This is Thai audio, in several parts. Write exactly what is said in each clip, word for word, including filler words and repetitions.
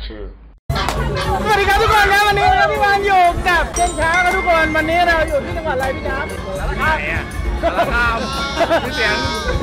ชื่อสวัสดีครับทุกคนครับวันนี้นะครับพี่วานอยู่กับเชนช้าครับทุกคนวันนี้เราอยู่ที่จังหวัดอะไรพี่ครับไหนอ่ะสารคามเสียง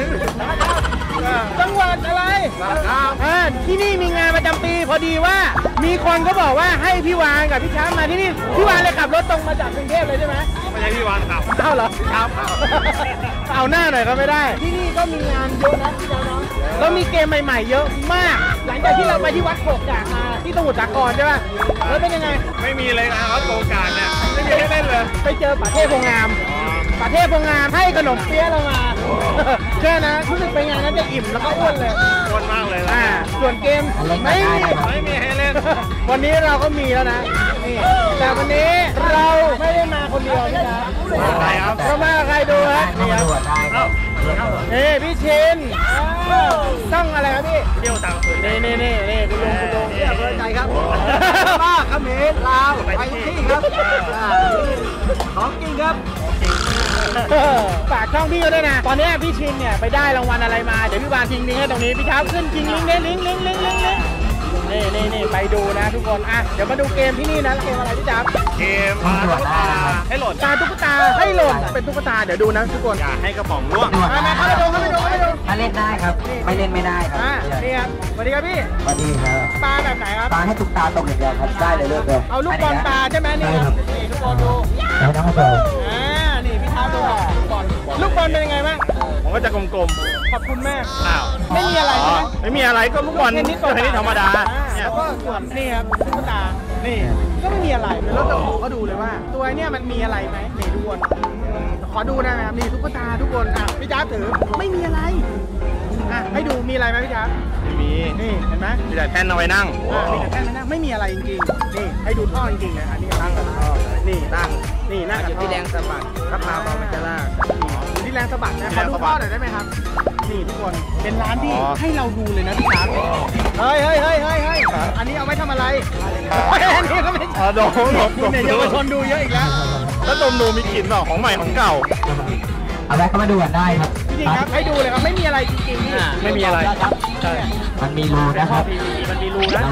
จังหวัดอะไรสารคามที่นี่มีงานประจำปีพอดีว่ามีคนเขาบอกว่าให้พี่วานกับพี่ช้ามาที่นี่พี่วานเลยขับรถตรงมาจากกรุงเทพเลยใช่ไหมไม่ใช่พี่วานขับเอ้าเหรอครับเอาหน้าหน่อยก็ไม่ได้ที่นี่ก็มีงานเยอะนะพี่ช้าเนาะแล้วมีเกมใหม่ๆเยอะมากหลังจากที่เราไปที่วัดโขกกากมาที่สมุทรสาครใช่ป่ะแล้วเป็นยังไงไม่มีเลยนะวัดโขกกากเนี่ยไม่มีให้เล่นเลยไปเจอประเทศโพงามประเทศโพงามให้ขนมเปี๊ยะเรามาแค่นะรู้สึกไปงานนั้นจะอิ่มแล้วก็อ้วนเลยอ้วนมากเลยนะส่วนเกมไม่มีไม่มีให้เล่นวันนี้เราก็มีแล้วนะนี่แต่วันนี้เราไม่ได้มาคนเดียวนะครับเรามาใครดูครับเฮ้พี่ชินต้องอะไรครับพี่เที่ยวต่างประเทศนี่นี่นี่นี่คุณลุงคุณลุงเที่ยวใจครับมาเขมรลาวไปที่ครับของจริงครับฝากช่องพี่ก็ด้วยนะตอนนี้พี่ชินเนี่ยไปได้รางวัลอะไรมาเดี๋ยวพี่วานทิ้งลิงก์ให้ตรงนี้พี่เท้าขึ้นทิ้งลิงก์เนี่ยลิงก์ลิงก์ลิงก์ลิงก์ลิงก์นี่นี่นี่ไปดูนะทุกคนอ่ะเดี๋ยวมาดูเกมที่นี่นะเกมอะไรพี่จ๊าบเกมปลาตุ๊กตาให้หล่นปลาตุ๊กตาให้หล่นเป็นตุ๊กตาเดี๋ยวดูนะทุกคนอย่าให้กระป๋องร่วงมามาเข้าไปดูเข้าไปดูเข้าไปดูมาเล่นได้ครับไม่เล่นไม่ได้ครับนี่ครับสวัสดีครับพี่สวัสดีครับปลาแบบไหนครับปลาให้ตุ๊กตาตกอย่างเดียวครับได้เลยเลือกเลยเอาลูกบอลปลาใช่ไหมนี่ครับนี่ทุกคนดูแล้วน้องโตอ่านี่พี่ท้าดูลูกบอลลูกบอลเป็นยังไงบ้างผมก็จะกลมๆขอบคุณแม่อ้าวไม่มีอะไรใช่ไหมไม่มีอะไรก็ลูกบอลนี่ตัวนี้ธรรมดาแล้วก็ส่วนนี่ครับตุ๊กตานี่ก็ไม่มีอะไรเป็นรถตะขอก็ดูเลยว่าตัวเนี้ยมันมีอะไรไหมนี่ทุกคนขอดูนะครับนี่ตุ๊กตาทุกคนอ่ะพี่จ๊าบถือไม่มีอะไรอ่ะให้ดูมีอะไรไหมพี่จ๊าบไม่มีนี่เห็นไหมมีแต่แท่นเอาไว้นั่งอ่ามีแต่แท่นเอาไว้นั่งไม่มีอะไรจริงๆนี่ให้ดูท่อจริงๆนะอันนี้นั่งกับท่อนี่นั่งนี่นั่งกับที่แรงสะบัดถ้าพาเบามันจะลากอยู่ที่แรงสะบัดนะขอดูท่อหน่อยได้ไหมครับนี่ทุกคนเป็นร้านที่ให้เราดูเลยนะพี่จ๊าบเฮ้ยเฮ้ยเฮ้ยเฮ้ยเฮ้ยอันนี้เอาไว้ทำอะไรอันนี้ก็ไม่ใช่ดมดมเนี่ยเยาวชนดูเยอะอีกแล้วถ้าดมดูมีกลิ่นหรอของใหม่ของเก่าเอาไว้เข้ามาดูกันได้ครับจริงครับให้ดูเลยครับไม่มีอะไรจริงๆไม่มีอะไรใช่มันมีรูนะครับมันมีรูนะ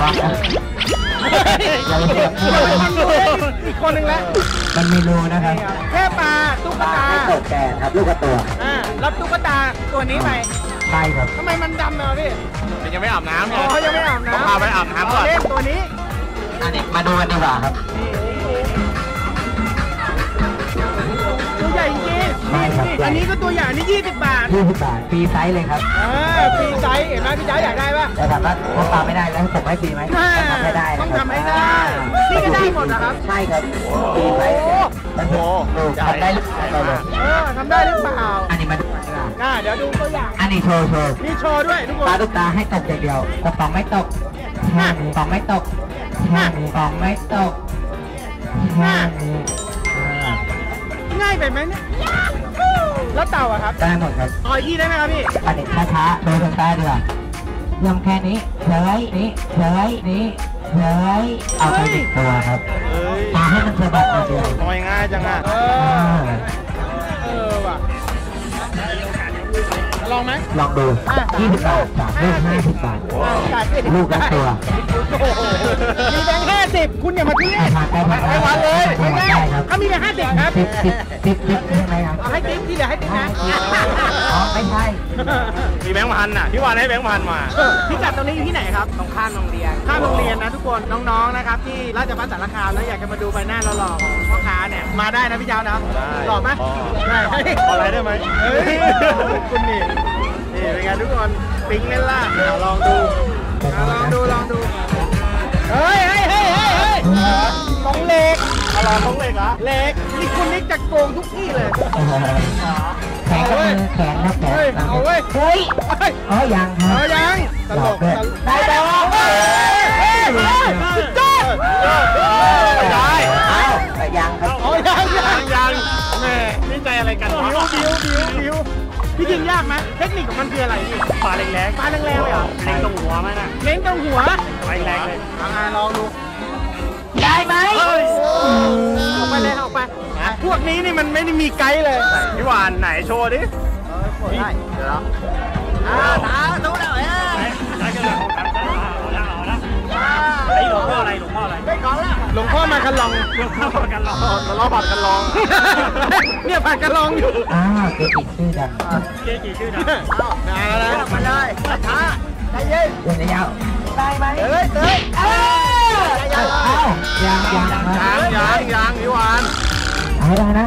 อีกคนหนึ่งแล้วมันมีรูนะครับแค่ปลาตุ๊กตาตกแก่ครับลูกกระตัวอ่ารับตุ๊กตาตัวนี้ไปใช่ครับทำไมมันดำเนาะพี่ยังไม่อาบน้ำอ๋อยังไม่อาบน้ำพาไปอาบน้ำก่อนเล่นตัวนี้อันนี้มาดูกันดีกว่าครับตัวใหญ่จริงอันนี้ก็ตัวใหญ่นี่ยี่สิบบาทยี่สิบบาทฟรีไซส์เลยครับอ่าฟรีไซส์เห็นไหมพี่จ๋าอยากได้ป่ะแต่ถามว่าพกปลาไม่ได้แล้วผมให้ฟรีไหมทำไม่ได้ต้องทำให้ได้นี่ก็ได้หมดนะครับใช่ครับฟรีไซส์โอ้โหทำได้หรือเปล่าเออทำได้หรือเปล่าอันนี้มันอ่าเดี๋ยวดูตัวอย่างอันนี้โชว์โชว์นี่โชว์ด้วยทุกคนปลาตุ๊กตาให้ตกอย่างเดียวกระป๋องไม่ตกแค่นี้กระป๋องไม่ตกแค่นี้กระป๋องไม่ตกแค่นี้ง่ายไปไหมเนี่ยแล้วเต่าอะครับได้หมดครับต่อยที่ได้ไหมครับพี่อันนี้ช้าๆโดยทางใต้ดีกว่าย่ำแค่นี้เฉยนี้เฉยนี้เฉยเอาไปติดตัวครับมาให้มันสะบัดอย่างเดียวทำไมง่ายจังอ่ะเออเออว่ะลองไหมลองดูยี่สิบบาทจากลูกห้าสิบบาทลูกละตัวมีแบงค์ห้าสิบคุณอย่ามาทิ้งไปวันเลยไม่ได้เขามีแบงค์ห้าสิบครับสิบสิบสิบสิบใช่ไหมครับให้ติ๊กที่เหลือให้ติ๊กนะอ๋อไม่ใช่มีแบงค์พันน่ะพี่วานให้แบงค์พันมาพี่จัดตรงนี้อยู่ที่ไหนครับตรงข้ามโรงเรียนข้ามโรงเรียนนะทุกคนน้องๆนะครับที่ราชภัฏสารคามแล้วอยากจะมาดูใบหน้าหล่อๆของพ่อค้าเนี่ยมาได้นะพี่เจ้านะหล่อไหมได้อะไรได้ไหมเฮ้ยคุณนี่นี่เป็นไงทุกคนปิ๊งเล่นล่ะลองดูลองดูลองดูเฮ้ยเฮ้ยเฮ้ยเฮ้ยเฮ้ยของเหล็กอะไรของเหล็กเหรอเหล็กนี่คุณนิกจะโกงทุกที่เลยแขนก็มือแขนนะแขนเอาเว้ยเฮ้ยอ๋อยังครับอ๋อยังตลกได้ดอกสุดยอดไม่ได้แต่ยังครับอ๋อยังยังยังแม่นี่ใจอะไรกันบิวบิวบิวบิวพี่ยิงยากไหมเทคนิคของมันคืออะไรพี่ปลาแรงๆปลาแรงๆเลยเหรอเล้งตรงหัวไหมนะเล้งตรงหัวแรงๆเลยลองดูได้ไหมออกไปเลยออกไปพวกนี้นี่มันไม่ได้มีไกด์เลยพี่วานไหนโชว์ดิได้เดี๋ยวอ่าตาโตแล้วเอ้ยได้กันเลยเอาละเอาละเอาละไอ้กันลองผัดกันลองเราผัดกันลองเนี่ยผัดกันลองอยู่อ้าวเกจิชื่อดังเจ๊กี่ชื่อนะมาแล้วมาได้ช้าใจเย็นเดี๋ยวจะยาวได้ไหมเอ้ยเอ้ยเอ้ยเอ้ายังยังยางยางยางพี่วานเอาให้ได้นะ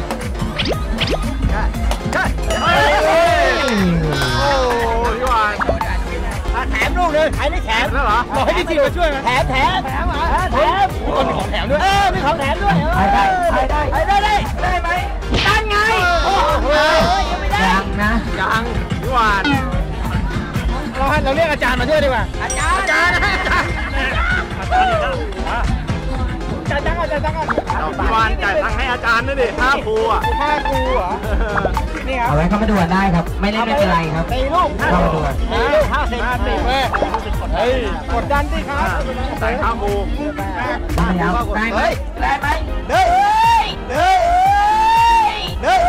เฮ้ยโอ้พี่วานแถมลูกเลยใครได้แถมแล้วเหรอบอกให้พี่จีมาช่วยไหมแถมแถมแถมแถมมีของแถมด้วยเออมีของแถมด้วยให้ได้ให้ได้ได้ได้ได้ไหมตั้งไงโอ้โหยังไม่ได้ยังนะยางพี่วานเราให้เราเรียกอาจารย์มาด้วยดีกว่าอาจารย์อาจารย์อาจารย์อาจารย์อีกแล้วอาจารย์ตั้งอาจารย์ตั้งเราพี่วานจ่ายตังค์ให้อาจารย์ด้วยดิค่าครูอ่ะค่าครูเหรอนี่ครับเอาไว้เข้ามาด่วนได้ครับ ไม่เล่นไม่เป็นไรครับตีลูกเข้ามาด่วนตีลูกห้าสิบห้าสิบเว้ยเฮ้ยกดดันดิครับจ่ายค่าครูได้ยาวได้ไหมได้ไหมเด้อเด้อเด้อ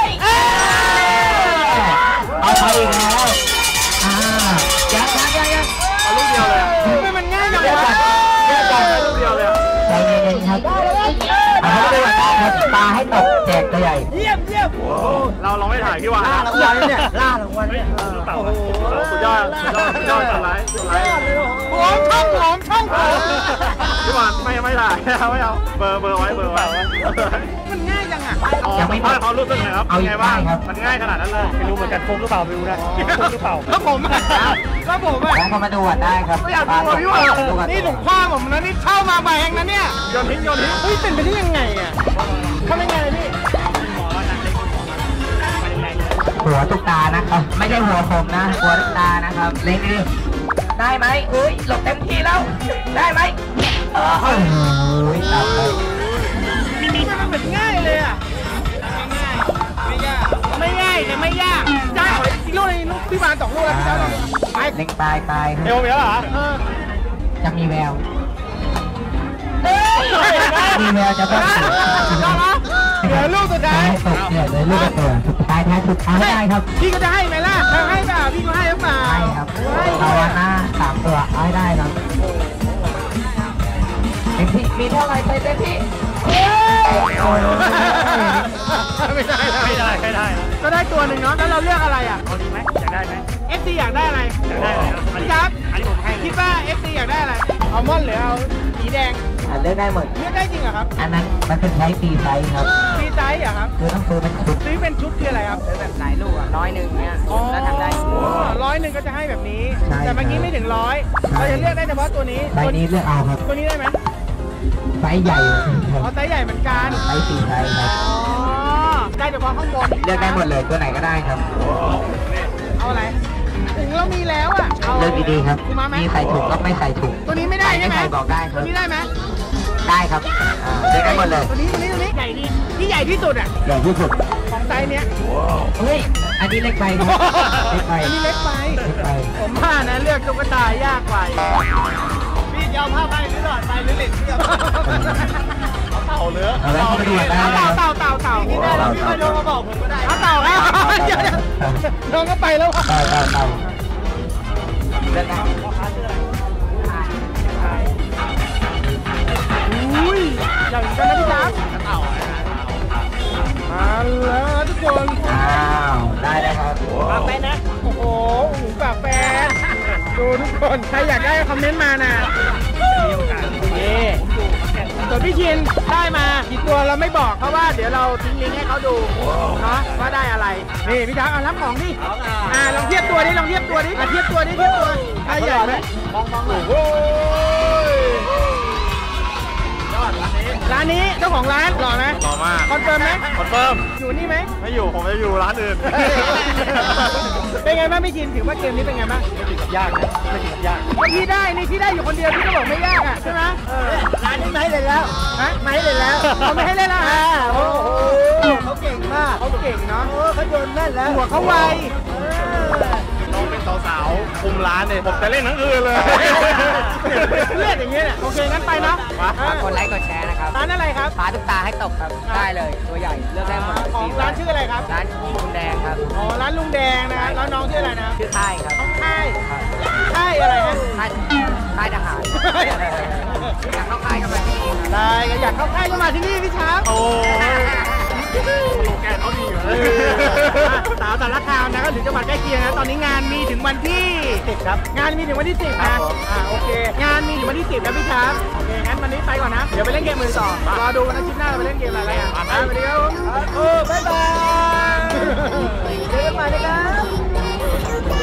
เอาไปอีกแล้วอ่ายังยังยังยังเอาลูกเดียวเลยไม่มันง่ายจังเดี๋ยววะก่อนเดี๋ยวก่อนลูกเดียวเลยใจเย็นๆครับเอาให้ด่วนครับปลาให้ตกแจกตัวใหญ่เยี่ยมเยี่ยมเราลองไม่ถ่ายพี่วานล่ารางวัลเนี่ยล่ารางวัลเนี่ยโอ้โหสุดยอดสุดยอดสุดยอดสุดไลฟ์สุดไลฟ์หอมช่องหอมช่องหอมพี่วานไม่ไม่ถ่ายไม่เอาเบอร์เบอร์ไว้เบอร์ไว้มันง่ายจังอ่ะยังไม่หมดเขารู้สึกหน่อยครับเอาอีกไงบ้างได้ครับมันง่ายขนาดนั้นเลยไม่รู้เหมือนกันคุ้มหรือเปล่าไม่รู้นะคุ้มหรือเปล่าแล้วผมอ่ะแล้วผมอ่ะแล้วเข้ามาด่วนได้ครับไม่อยากดูอ่ะพี่วานนี่หลวงพ่อผมนะนี่เช่ามาใหม่เองนะเนี่ยโยนทิ้งโยนทิ้งเฮ้ยเป็นไปได้ยังไงอ่ะทำยังไงพี่หัวตุ๊กตานะครับ ไม่ใช่หัวผมนะ หัวตุ๊กตานะครับ เล่นดิได้ไหมอุ้ยหลบเต็มที่แล้ว ได้ไหมโอ้โหตับเลยมันเหมือนง่ายเลยอ่ะไม่ยากไม่ง่ายแต่ไม่ยากได้อีกลูกนึงลูกพี่บานสองลูกแล้วพี่เจ้าลองไปเล็งปลายปลายคเอรับวเมียเหรอเออจะมีแววเฮ้ยมีแววจะต้องเดี๋ยวลูกสุดท้ายตกเดือดเลยลูกกระตัวสุดท้ายท้ายสุดท้ายได้ครับพี่ก็จะให้ไหมล่ะถ้าให้เปล่าพี่ก็ให้หรือเปล่าได้ครับให้เอาวันหน้าสามตัวเอาให้ได้ครับเต็มที่มีเท่าไหร่ใส่เต็มที่โอ้ยไม่ได้ไม่ได้ไม่ได้ก็ได้ตัวหนึ่งเนาะแล้วเราเลือกอะไรอ่ะเอาดีไหมอยากได้ไหมเอฟซีอยากได้อะไรอยากได้เลยครับพี่ครับอันนี้ผมให้คิดว่า เอฟ ซี อยากได้อะไรอัลมอนด์หรือเอาสีแดงอ่ะเลือกได้หมดเลือกได้จริงเหรอครับอันนั้นมันเป็นไซส์ฟรีไซส์ครับฟรีไซส์เหรอครับคือต้องซื้อเป็นชุดซื้อเป็นชุดคืออะไรครับแบบหลายลูกอ่ะร้อยหนึ่งเนี้ยแล้วทำได้ร้อยหนึ่งก็จะให้แบบนี้ใช่แต่เมื่อกี้ไม่ถึงร้อยใช่เราจะเลือกได้เฉพาะตัวนี้ไซส์นี้เลือกเอาครับตัวนี้ได้ไหมไซส์ใหญ่คอ๋รัอบ ไซส์ใหญ่เหมือนกันไซส์ฟรีไซส์ครับอ๋อได้เฉพาะข้างบนเลือกได้หมดเลยตัวไหนก็ได้ครับเอาอะไรถึงเรามีแล้วอ่ะาเลือกดีๆครับคุณมาไหมมีใส่ถุงก็ไม่ใส่ถุงตัวนี้ไม่ได้ใช่ไหมใส่บอกได้คตัรัวบนี้ได้ไหมได้ครับอ่าเลือกได้หมดเลยตัวนี้ตัวนี้ตัวนี้ใหญ่ดีที่ใหญ่ที่สุดอ่ะใหญ่ที่สุดของไซส์เนี้ยเฮ้ยอันนี้เล็กไปครับเล็กไปอันนี้เล็กไปเล็กไปผมว่านะเลือกตุ๊กตายากกว่าพี่จะเอาผ้าใบหรือหลอดใบหรือเหล็กพี่เอาเต่าเนื้อเอาไว้เข้ามาดูกันได้นะคเต่ารับเต่าเต่าเต่าพี่ได้แล้วพี่มาโยนมาบอกผมก็ได้เอาเต่าครับเดี๋ยวเดี๋ยวน้องก็ไปแล้วเต่าเต่าเต่าเลือกได้อุ้ยอย่างนี้กันนะพี่จ๊าบเต่ามาแล้วทุกคนอ้าวได้แล้วครับมาไปนะโอ้โหหูปากแฟนดูทุกคนใครอยากได้คอมเมนต์มานะนี่ส่วนพี่ชินได้มากี่ตัวเราไม่บอกเพราะว่าเดี๋ยวเราทิ้งลิงก์ให้เขาดูเนาะว่าได้อะไรนี่พี่จ๊าบเอารับของดิอ่าลองเทียบตัวดิลองเทียบตัวดิอ่ะเทียบตัวดิเทียบตัวใครใหญ่ไหมมองมองหน่อยโอ้ยร้านนี้เจ้าของร้านหล่อไหมหล่อมากคอนเฟิร์มไหมคอนเฟิร์มอยู่นี่ไหมไม่อยู่ผมจะอยู่ร้านอื่นเป็นไงบ้างพี่ชินถือว่าเกมนี้เป็นไงบ้างไม่ถึงกับยากนะไม่ถึงกับยากก็พี่ได้นี่พี่ได้อยู่คนเดียวพี่ก็บอกไม่ยากอ่ะใช่ไหมร้านนี้ไม่ให้เลยแล้วฮะไม่ให้เลยแล้วเขาไม่ให้เลยแล้วอ่ะโอ้โหเขาเก่งมากเขาเก่งเนาะเขาโยนแม่นแล้วหัวเขาไวน้องเป็นสาวๆคุมร้านเนี่ยผมจะเล่นทั้งคืนเลยเลือดอย่างเงี้ยเนี่ยโอเคงั้นไปเนาะฝากกดไลค์กดแชร์นะครับร้านอะไรครับพาตุ๊กตาให้ตกครับ ได้เลยตัวใหญ่เลือกได้หมดของร้านชื่ออะไรครับร้านคุณแดงครับอ๋อร้านลุงแดงนะครับแล้วน้องชื่ออะไรนะชื่อค่ายครับน้องค่ายค่ายอะไรฮะค่ายค่ายทหารอยากเข้าค่ายกันไหมไได้ก็อยากเข้าค่ายก็มาที่นี่พี่ช้างโอ้โลแกนเขาดีอยู่สาวสารคามนะก็ถึงจังหวัดใกล้เคียงนะตอนนี้งานมีถึงวันที่สิบครับงานมีถึงวันที่สิบนะอ่าโอเคงานมีถึงวันที่สิบนะพี่ช้างโอเคงั้นวันนี้ไปก่อนนะเดี๋ยวไปเล่นเกมมือต่อรอดูกันนะคลิปหน้าเราไปเล่นเกมอะไรอ่ะสวัสดีครับผมโอ้บ๊ายบายเจอกันใหม่นะครับ